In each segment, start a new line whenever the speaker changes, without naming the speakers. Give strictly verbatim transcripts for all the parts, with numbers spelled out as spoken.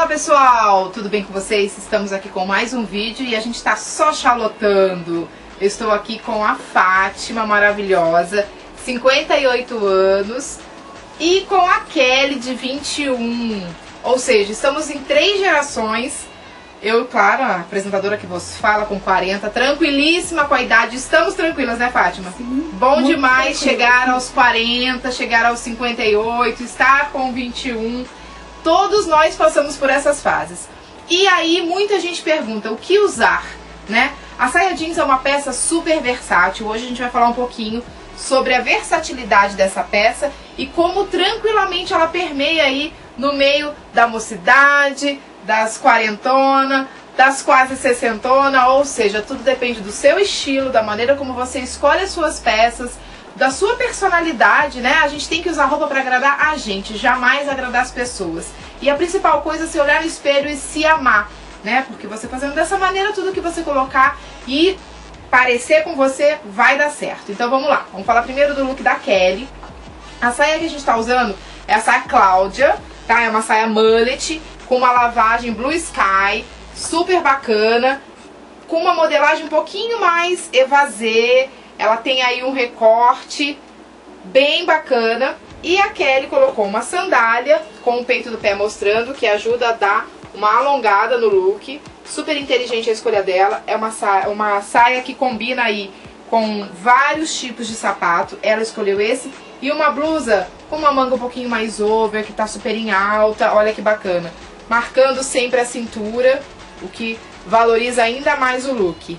Fala pessoal, tudo bem com vocês? Estamos aqui com mais um vídeo e a gente tá só charlotando. Eu estou aqui com a Fátima, maravilhosa, cinquenta e oito anos, e com a Kelly, de vinte e um. Ou seja, estamos em três gerações. Eu, claro, a apresentadora que vos fala, com quarenta, tranquilíssima com a idade. Estamos tranquilas, né, Fátima?
Sim,
bom demais
tranquilo.
Chegar aos quarenta, chegar aos cinquenta e oito, estar com vinte e um. Todos nós passamos por essas fases. E aí muita gente pergunta o que usar, né? A saia jeans é uma peça super versátil. Hoje a gente vai falar um pouquinho sobre a versatilidade dessa peça e como tranquilamente ela permeia aí no meio da mocidade, das quarentona, das quase sessentona, ou seja, tudo depende do seu estilo, da maneira como você escolhe as suas peças, da sua personalidade, né? A gente tem que usar roupa para agradar a gente, jamais agradar as pessoas. E a principal coisa é se olhar no espelho e se amar, né? Porque você fazendo dessa maneira, tudo que você colocar e parecer com você vai dar certo. Então vamos lá, vamos falar primeiro do look da Kelly. A saia que a gente tá usando é a saia Cláudia, tá? É uma saia mullet com uma lavagem Blue Sky, super bacana, com uma modelagem um pouquinho mais evasê. Ela tem aí um recorte bem bacana. E a Kelly colocou uma sandália com o peito do pé mostrando, que ajuda a dar uma alongada no look. Super inteligente a escolha dela. É uma saia, uma saia que combina aí com vários tipos de sapato. Ela escolheu esse. E uma blusa com uma manga um pouquinho mais over, que tá super em alta. Olha que bacana. Marcando sempre a cintura, o que valoriza ainda mais o look.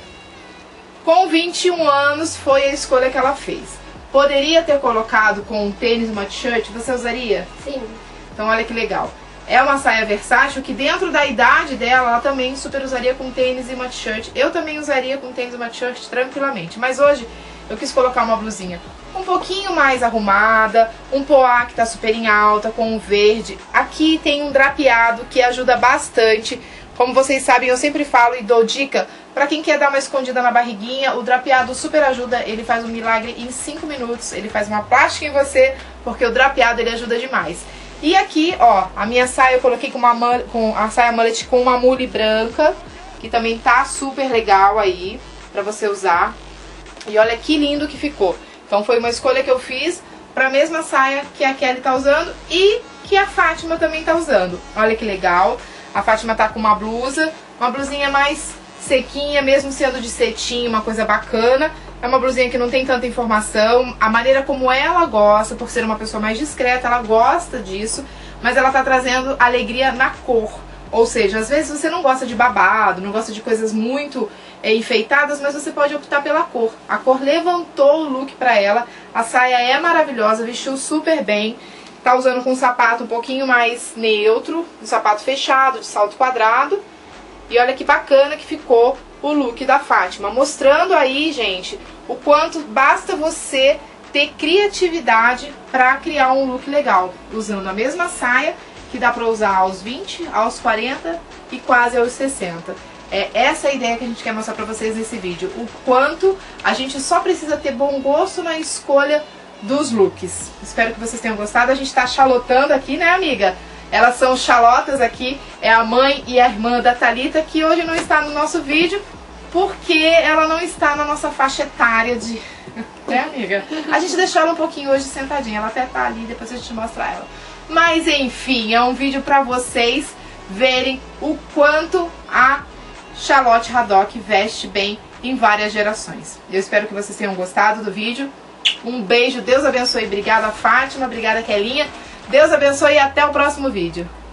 Com vinte e um anos foi a escolha que ela fez. Poderia ter colocado com um tênis, uma t-shirt, você usaria?
Sim.
Então olha que legal. É uma saia versátil que dentro da idade dela, ela também super usaria com tênis e uma t-shirt. Eu também usaria com tênis e uma t-shirt tranquilamente. Mas hoje eu quis colocar uma blusinha um pouquinho mais arrumada, um poá que tá super em alta, com um verde. Aqui tem um drapeado que ajuda bastante. Como vocês sabem, eu sempre falo e dou dica, pra quem quer dar uma escondida na barriguinha, o drapeado super ajuda, ele faz um milagre em cinco minutos, ele faz uma plástica em você, porque o drapeado ele ajuda demais. E aqui, ó, a minha saia eu coloquei com, uma, com a saia mullet com uma mule branca, que também tá super legal aí, pra você usar. E olha que lindo que ficou. Então foi uma escolha que eu fiz pra mesma saia que a Kelly tá usando e que a Fátima também tá usando. Olha que legal. A Fátima tá com uma blusa, uma blusinha mais sequinha, mesmo sendo de cetim, uma coisa bacana. É uma blusinha que não tem tanta informação. A maneira como ela gosta, por ser uma pessoa mais discreta, ela gosta disso. Mas ela tá trazendo alegria na cor. Ou seja, às vezes você não gosta de babado, não gosta de coisas muito é, enfeitadas, mas você pode optar pela cor. A cor levantou o look pra ela. A saia é maravilhosa, vestiu super bem. Tá usando com um sapato um pouquinho mais neutro, um sapato fechado, de salto quadrado. E olha que bacana que ficou o look da Fátima. Mostrando aí, gente, o quanto basta você ter criatividade pra criar um look legal. Usando a mesma saia, que dá pra usar aos vinte, aos quarenta e quase aos sessenta. É essa a ideia que a gente quer mostrar pra vocês nesse vídeo. O quanto a gente só precisa ter bom gosto na escolha dos looks. Espero que vocês tenham gostado. A gente tá charlotando aqui, né, amiga? Elas são chalotas aqui. É a mãe e a irmã da Thalita, que hoje não está no nosso vídeo, porque ela não está na nossa faixa etária de... né, amiga? A gente deixou ela um pouquinho hoje sentadinha. Ela até tá ali, depois a gente mostra ela. Mas, enfim, é um vídeo pra vocês verem o quanto a Charlotte Haddock veste bem em várias gerações. Eu espero que vocês tenham gostado do vídeo. Um beijo, Deus abençoe. Obrigada, Fátima. Obrigada, Kelinha. Deus abençoe e até o próximo vídeo.